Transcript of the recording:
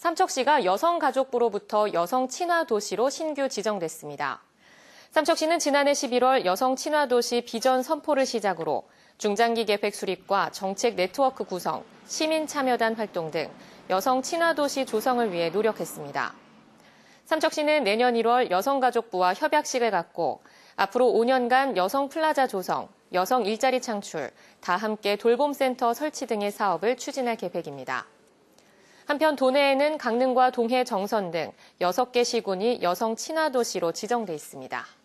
삼척시가 여성가족부로부터 여성 친화 도시로 신규 지정됐습니다. 삼척시는 지난해 11월 여성 친화 도시 비전 선포를 시작으로 중장기 계획 수립과 정책 네트워크 구성, 시민 참여단 활동 등 여성 친화 도시 조성을 위해 노력했습니다. 삼척시는 내년 1월 여성가족부와 협약식을 갖고 앞으로 5년간 여성 플라자 조성, 여성 일자리 창출, 다 함께 돌봄센터 설치 등의 사업을 추진할 계획입니다. 한편 도내에는 강릉과 동해, 정선 등 6개 시군이 여성 친화 도시로 지정돼 있습니다.